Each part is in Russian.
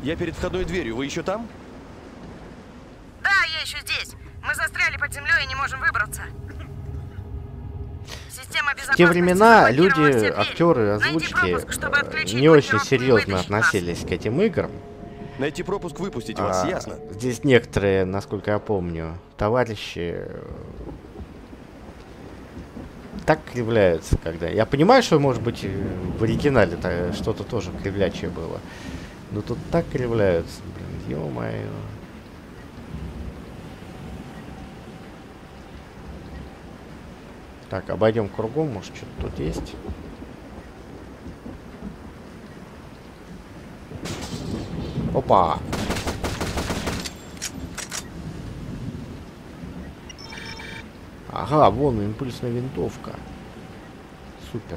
Я перед входной дверью. Вы еще там? Да, я еще здесь. Мы застряли под землей и не можем выбраться. Система В те времена люди, актеры, Найди озвучки пропуск, чтобы отключить не очень блокировку и серьезно вытащить нас. относились к этим играм. Найти пропуск, выпустить вас, ясно? Здесь некоторые, насколько я помню, товарищи так кривляются, когда... Я понимаю, что, может быть, в оригинале что-то тоже кривлячее было. Но тут так кривляются, блин, ё-моё. Так, обойдем кругом, может, что-то тут есть. Опа! Ага, вон импульсная винтовка. Супер.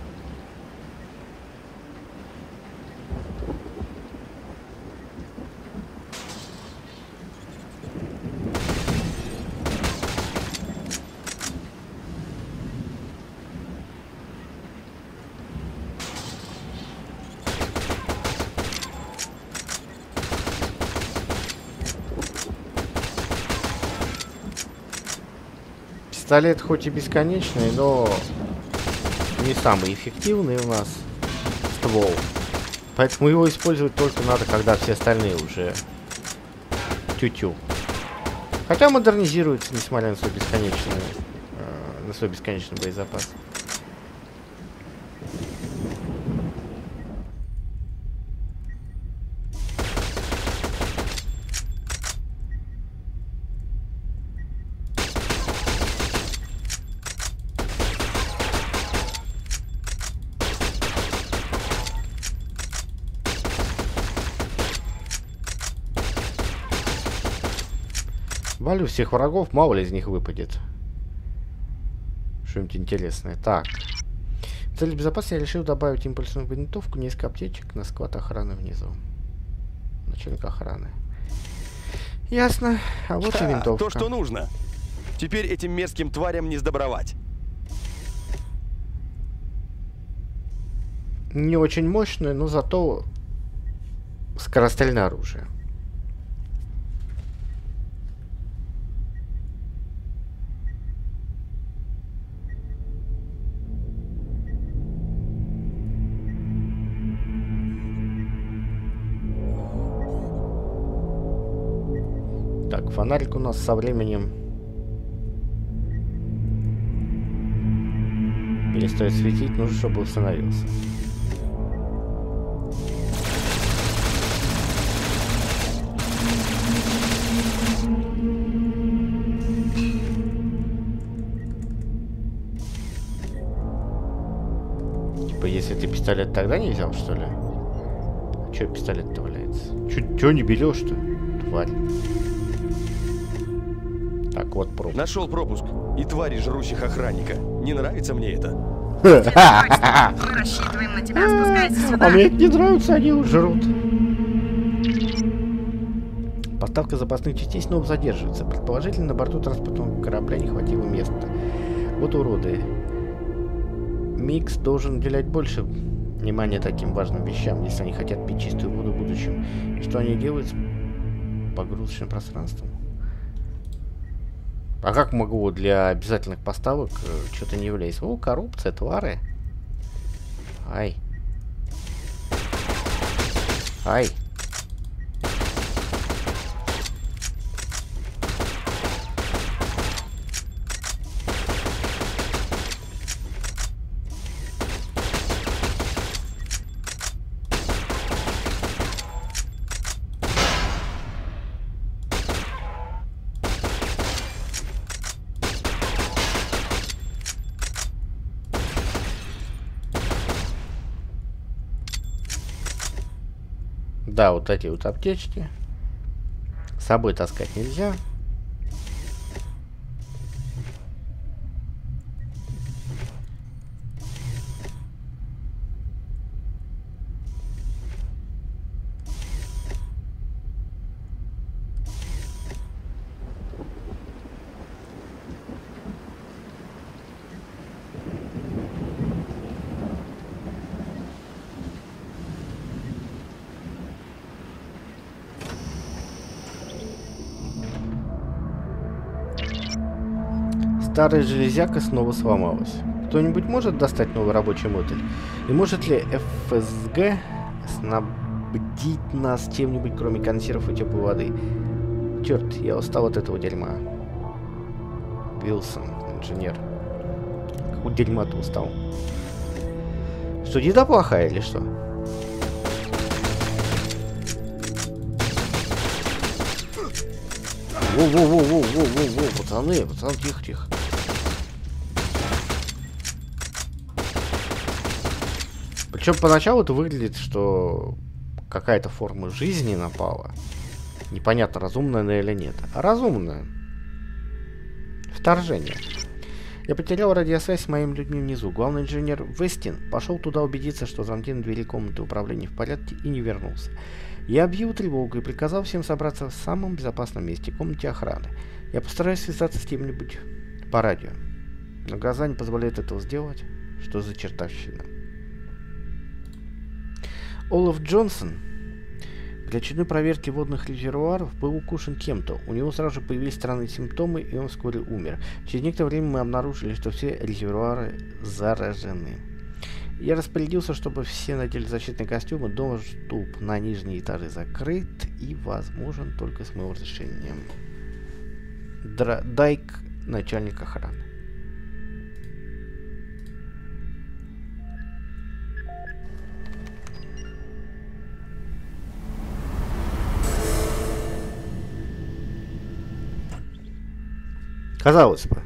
Пистолет хоть и бесконечный, но не самый эффективный у нас ствол. Поэтому его использовать только надо, когда все остальные уже тю-тю. Хотя модернизируется, несмотря на свой бесконечный боезапас. Валю всех врагов, мало ли из них выпадет. Что-нибудь интересное. Так. В целях безопасности я решил добавить импульсную винтовку, несколько аптечек на склад охраны внизу. Начальник охраны. Ясно. А вот и винтовка. То, что нужно. Теперь этим мерзким тварям не сдобровать. Не очень мощное, но зато скорострельное оружие. Так, фонарик у нас со временем перестает светить, нужно, чтобы установился. Типа, если ты пистолет тогда не взял, что ли? А чё пистолет-то валяется? Чё не берешь-то, тварь? Так, вот пропуск. Нашел пропуск. И твари, жрущих охранника. Не нравится мне это. Мы рассчитываем на тебя, спускайся сюда. А мне это не нравится, они жрут. Поставка запасных частей снова задерживается. Предположительно, на борту транспортного корабля не хватило места. Вот уроды. Микс должен уделять больше внимания таким важным вещам, если они хотят пить чистую воду в будущем. И что они делают с погрузочным пространством? А как могу для обязательных поставок что-то не является? О, коррупция, твары. Ай. Ай. Да, вот эти вот аптечки. С собой таскать нельзя. Старая железяка снова сломалась. Кто-нибудь может достать новый рабочий модуль? И может ли ФСГ снабдить нас чем-нибудь, кроме консервов и теплой воды? Черт, я устал от этого дерьма. Вилсон, инженер. Какого дерьма ты устал? Что, еда плохая или что? Воу-воу-воу-воу-воу-воу, пацаны, тихо-тихо. Причем поначалу это выглядит, что какая-то форма жизни напала. Непонятно, разумная она или нет. А разумная. Вторжение. Я потерял радиосвязь с моими людьми внизу. Главный инженер Вестин пошел туда убедиться, что замки на двери комнаты управления в порядке, и не вернулся. Я объявил тревогу и приказал всем собраться в самом безопасном месте, комнате охраны. Я постараюсь связаться с кем-нибудь по радио. Но глаза не позволяют этого сделать. Что за чертовщина? Олаф Джонсон при очередной проверке водных резервуаров был укушен кем-то. У него сразу же появились странные симптомы, и он вскоре умер. Через некоторое время мы обнаружили, что все резервуары заражены. Я распорядился, чтобы все надели защитные костюмы. Доступ на нижние этажи закрыт и возможен только с моим разрешением. Дайк, начальник охраны. Казалось бы,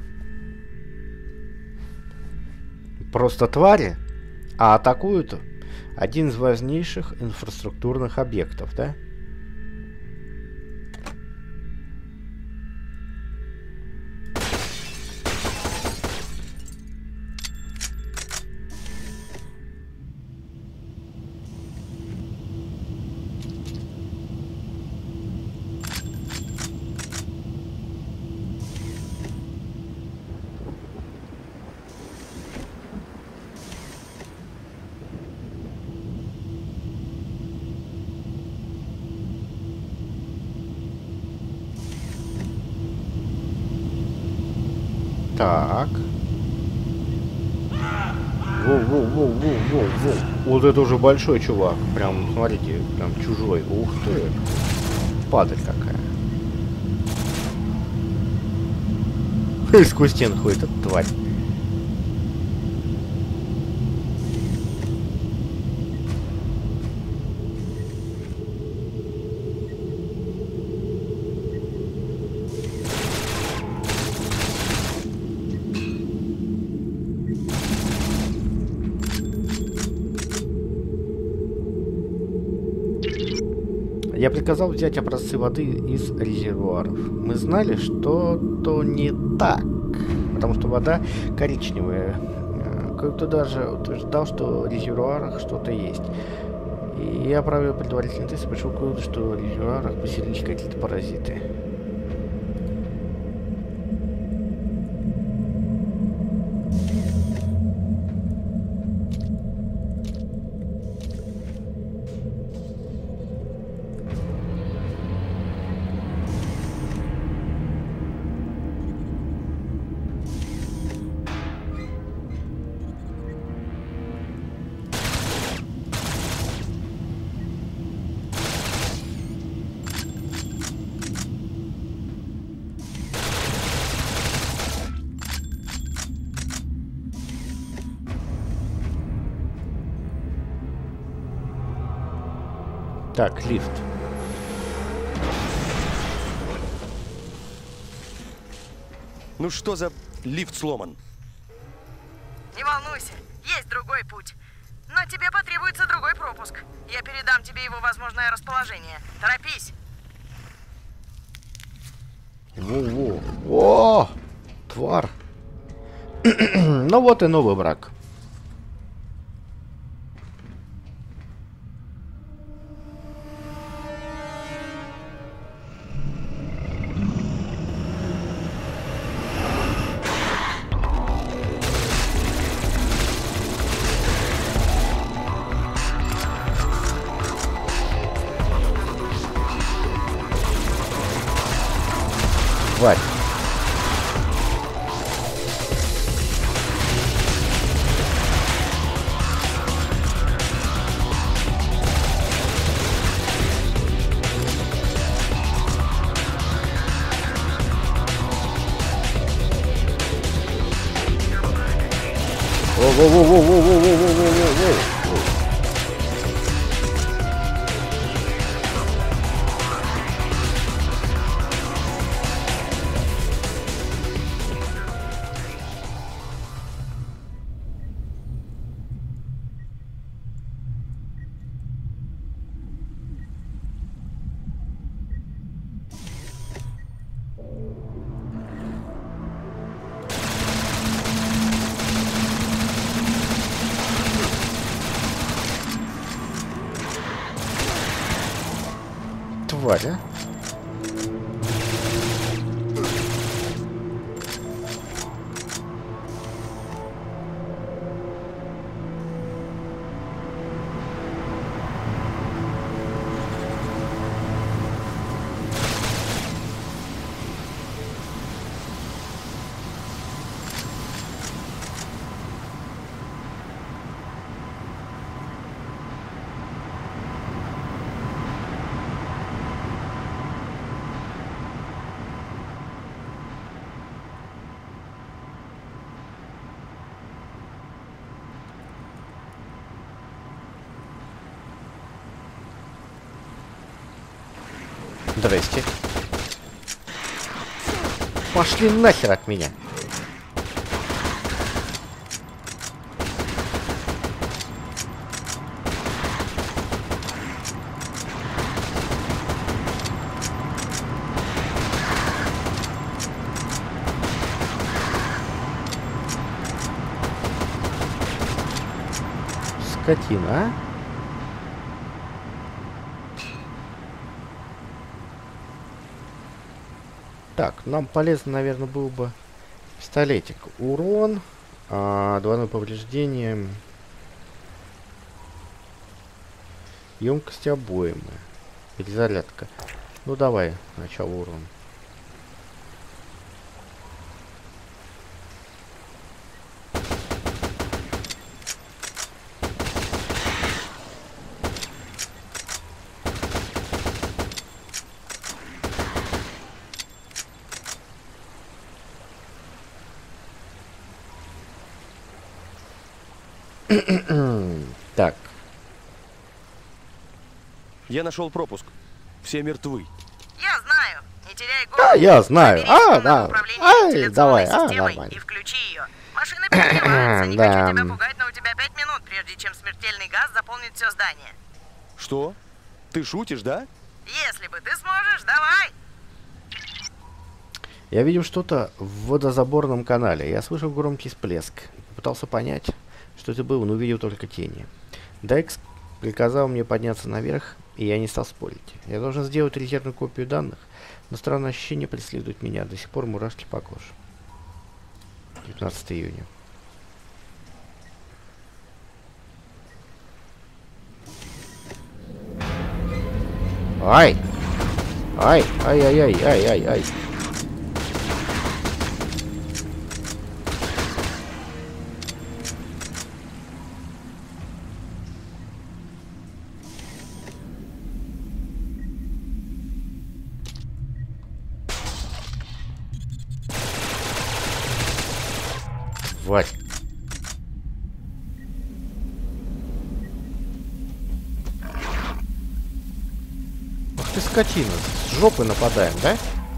просто твари, а атакуют один из важнейших инфраструктурных объектов, да? Так. Воу. Вот это уже большой чувак. Прям, смотрите, прям чужой. Ух ты. Падаль какая. Сквозь стену ходит эта тварь. Я приказал взять образцы воды из резервуаров. Мы знали, что-то не так, потому что вода коричневая. Кто-то даже утверждал, что в резервуарах что-то есть. И я провел предварительный тест и пришел к выводу, что в резервуарах поселились какие-то паразиты. Так, лифт. Ну что за лифт сломан? Не волнуйся, есть другой путь. Но тебе потребуется другой пропуск. Я передам тебе его возможное расположение. Торопись. О, тварь. Ну вот и новый враг. Тварь. Воу-воу-воу-воу-воу-воу-воу-воу-воу-воу. Тварь, а? Здрасте. Пошли нахер от меня. Скотина, а? Так, нам полезно, наверное, был бы пистолетик. Урон, двойное повреждение, емкость обоймы, перезарядка. Ну давай, сначала урон. Так. Я нашел пропуск. Все мертвы. Я знаю. Не теряй голову. Да, я знаю. Набери Да. управление Ай, вентиляционной давай, системой нормально. и включи ее. Машины перегреваются. Не Да. хочу тебя пугать, но у тебя 5 минут, прежде чем смертельный газ заполнит все здание. Что? Ты шутишь, да? Если бы ты сможешь, давай. Я видел что-то в водозаборном канале. Я слышал громкий всплеск. Пытался понять, что это было, но увидел только тени. Дайкс приказал мне подняться наверх, и я не стал спорить. Я должен сделать резервную копию данных, но странное ощущение преследует меня. До сих пор мурашки по коже. 19 июня. Ай! Ай! Ай-яй-яй-яй-яй-яй! Тварь! Ах ты скотина! С жопы нападаем, да?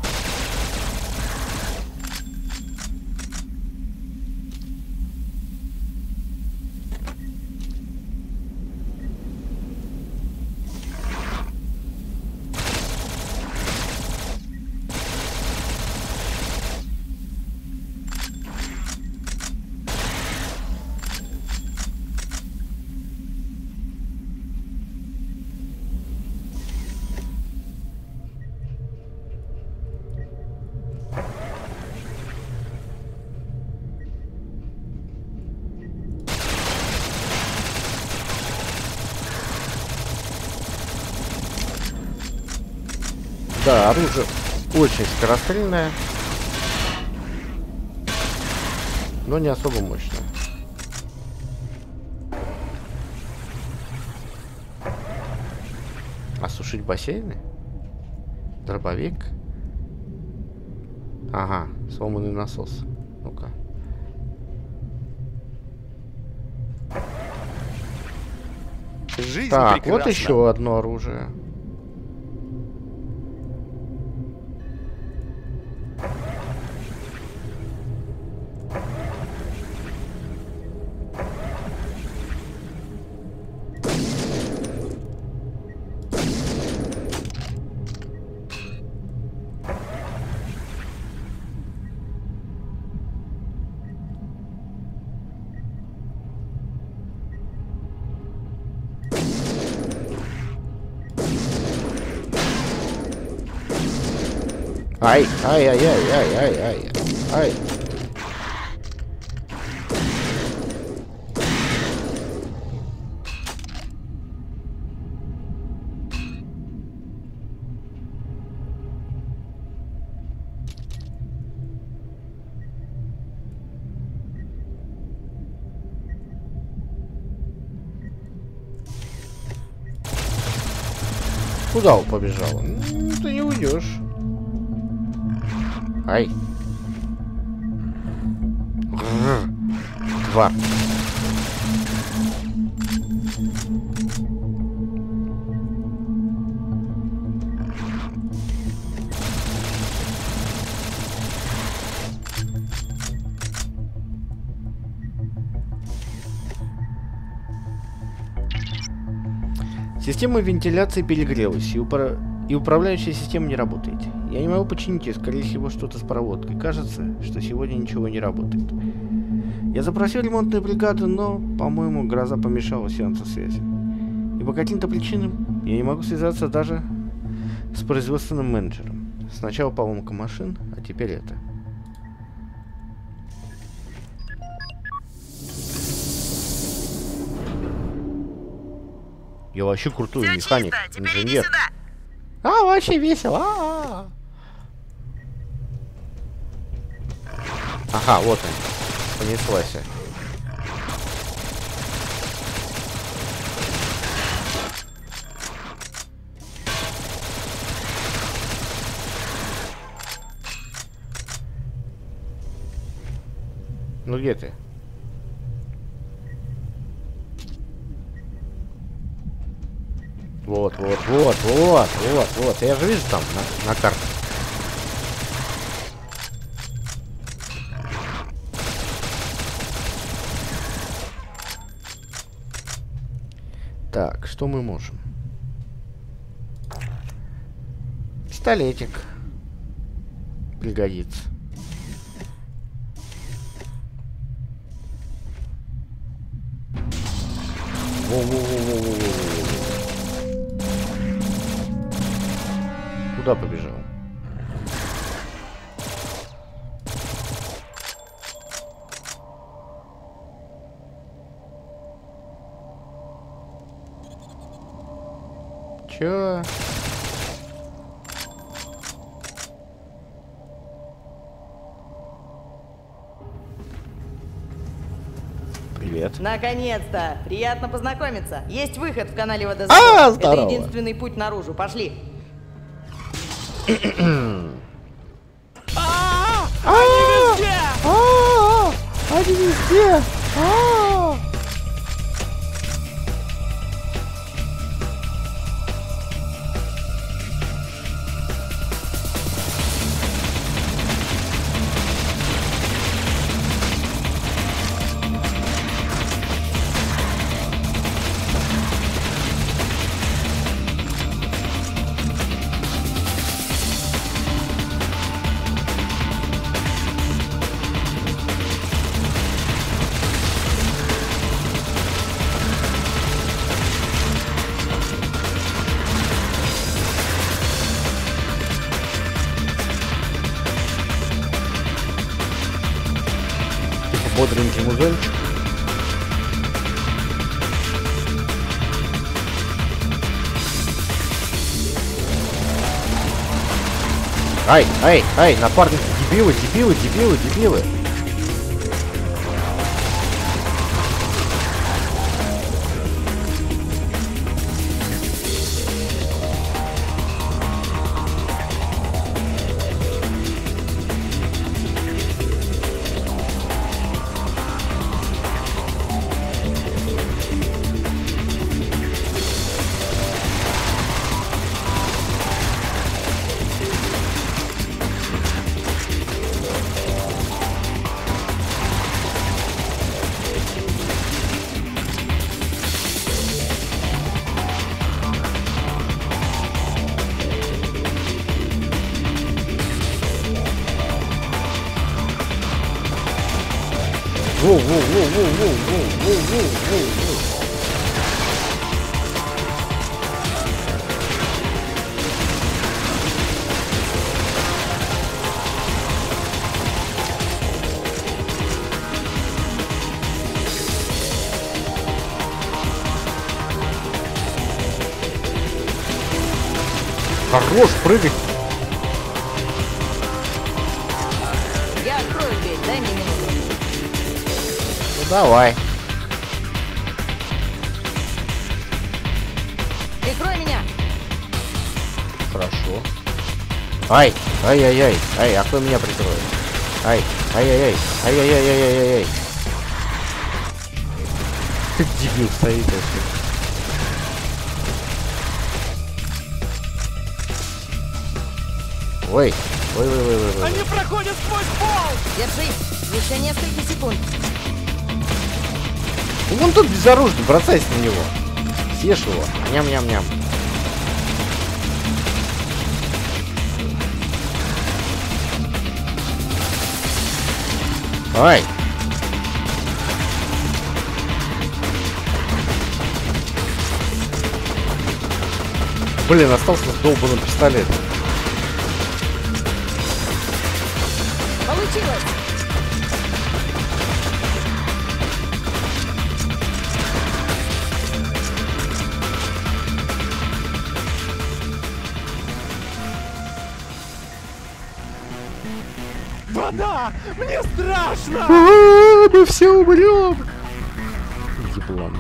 Да, оружие очень скорострельное, но не особо мощное. Осушить бассейны? Дробовик? Ага, сломанный насос. Ну-ка. Жизнь Так, прекрасна. вот еще одно оружие. Ай, ай, ай, ай, ай, ай, ай, ай. Куда он побежал? Ты не уйдешь. Ай. Тварь. Система вентиляции перегрелась, и управляющая система не работает. Я не могу починить ее, скорее всего, что-то с проводкой. Кажется, что сегодня ничего не работает. Я запросил ремонтную бригаду, но, по-моему, гроза помешала сеансу связи. И по каким-то причинам я не могу связаться даже с производственным менеджером. Сначала поломка машин, а теперь это. Я вообще крутой Всё механик, чисто, теперь иди инженер. сюда. А, вообще весело. А-а-а. Ага, вот он. Понеслась. Ну где ты? Вот. Я же вижу там на карте. Так, что мы можем? Пистолетик. Пригодится. Куда побежал? Чё? Привет. Наконец-то! Приятно познакомиться. Есть выход в канале ВДЗ. Здорово. Это единственный путь наружу. Пошли. Они везде! Бодренький музончик. Ай, напарники, дебилы. Хорош прыгать. Я открою дверь, дай мне минуту. Ну давай. Прикрой меня. Хорошо. Ай, ай-яй-яй, ай, а кто меня прикроет? Ай, ай-яй-яй, ай-яй-яй-яй-яй-яй. Дебил стоит вообще. Ой, ой. Они проходят сквозь пол! Держись. Еще несколько секунд. Ну вон тут безоружный, бросайся на него. Съешь его. Ням-ням-ням. Ай! Блин, остался с долбаным пистолетом. Получилось. Вода! Мне страшно! Мы все умрем! Еблан.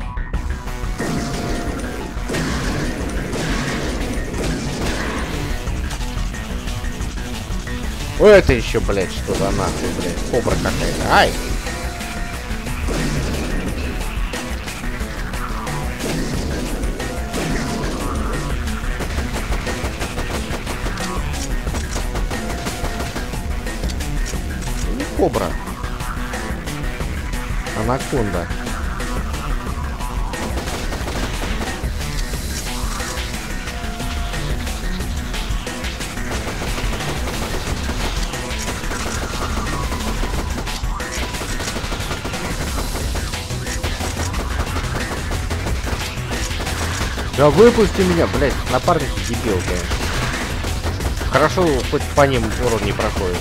Ой, это еще, блядь, что за нахуй, блядь, кобра какая-то. Ай! Не кобра. Анаконда. Да выпусти меня, блядь, напарники дебил, конечно. Хорошо, хоть по ним урон не проходит.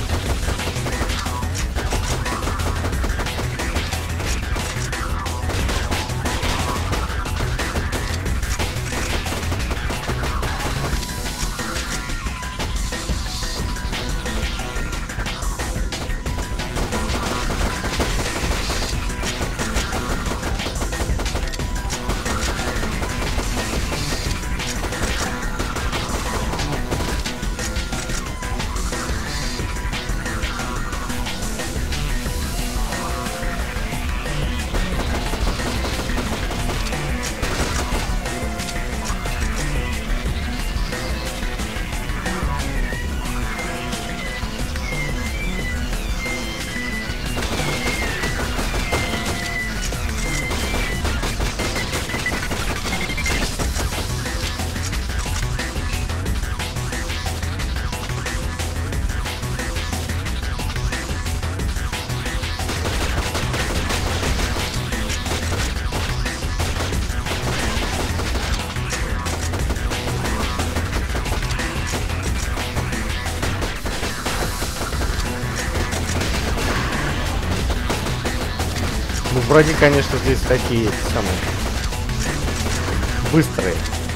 Ну, вроде, конечно, здесь такие самые быстрые.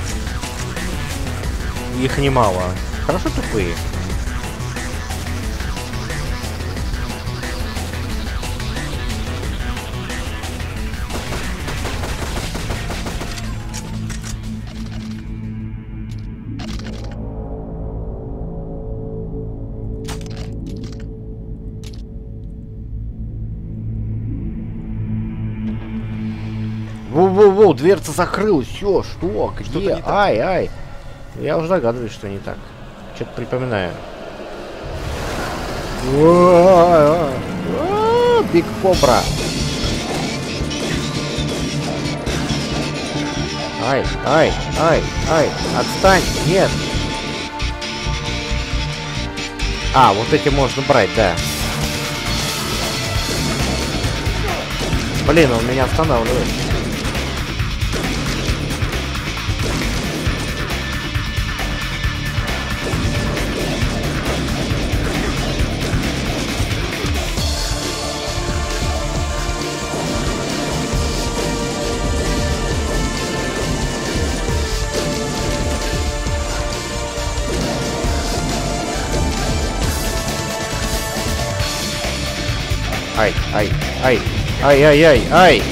Их немало. Хорошо тупые. Воу-воу-воу, дверца закрылась. Все, что? Где? Ай-ай. Я уже догадываюсь, что не так. Что-то припоминаю. Биг Кобра. Ай, ай, ай, ай. Отстань. Нет. А, вот эти можно брать, да. Блин, он меня останавливает. Ай, ай, ай, ай, ай, ай, ай.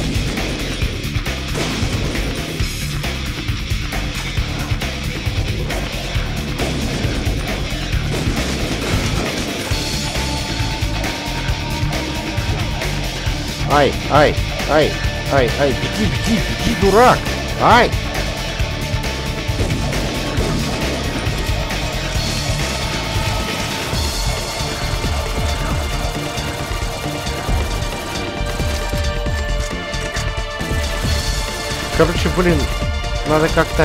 Ай, ай, ай, ай, ай, беги, беги, беги, дурак! Ай! Короче, блин, надо как-то...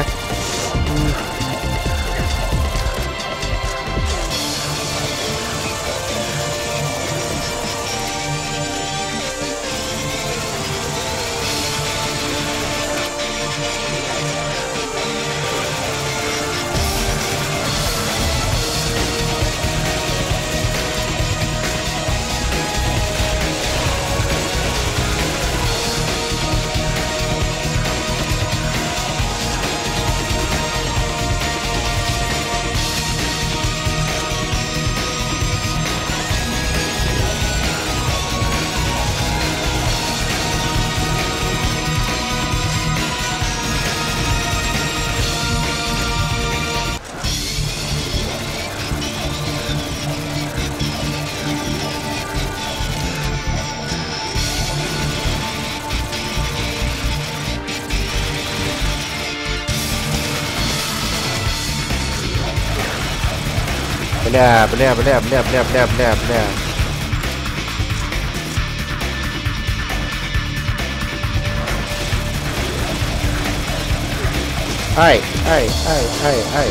Бля, бля, бля, бля, бля, бля, бля, бля. Ай, ай, ай, ай, ай.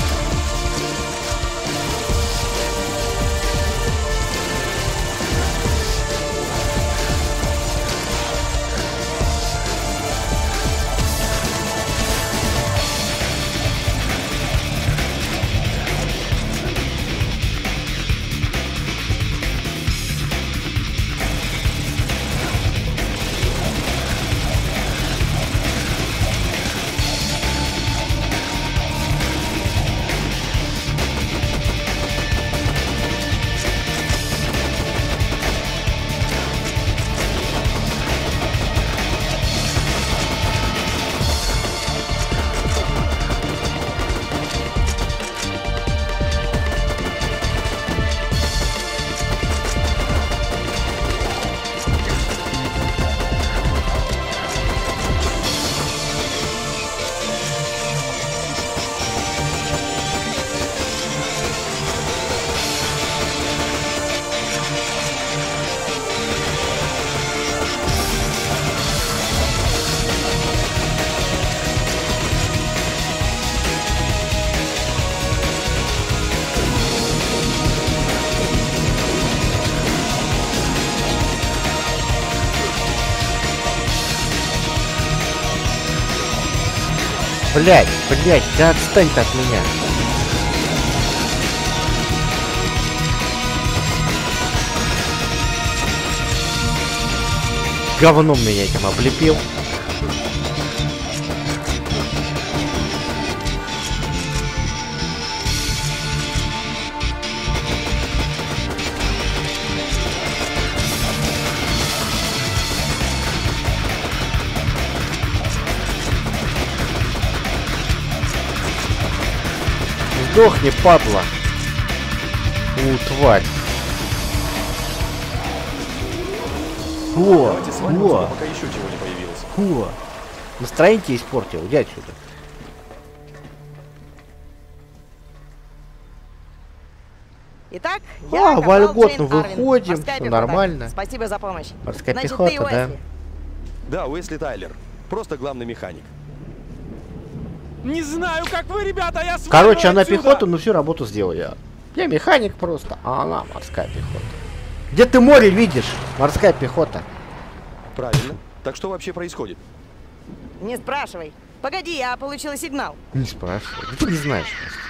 Блять, блять, да отстань ты от меня. Говном меня этим облепил. Сдохни, падла. Тварь. Давайте свалимся, пока еще чего не появилось. Настроение тебе испортил, иди отсюда. Итак, я вольготно Джейн Арвин, выходим, морская все пехота. нормально. Спасибо за помощь. Морская Значит, пехота, ты да. Уэсли. Да, Уэсли Тайлер. Просто главный механик. Не знаю, как вы, ребята, я свалю Короче, она отсюда. пехота, но всю работу сделал я. Я механик просто, а она морская пехота. Где ты море видишь? Морская пехота. Правильно. Так что вообще происходит? Не спрашивай. Погоди, я получила сигнал. Не спрашивай. Ты не знаешь.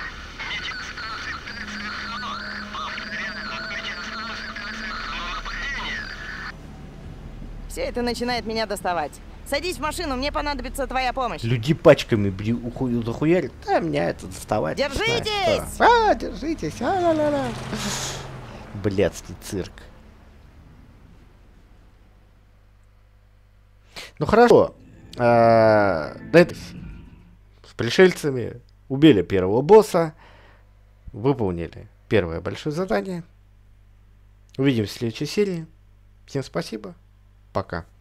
Все это начинает меня доставать. Садись в машину, мне понадобится твоя помощь. Люди пачками захуярят. Да, меня это доставать. Держитесь! Держитесь! А-ла-ла-ла. Блядский цирк. Ну хорошо. С пришельцами убили первого босса. Выполнили первое большое задание. Увидимся в следующей серии. Всем спасибо. Пока.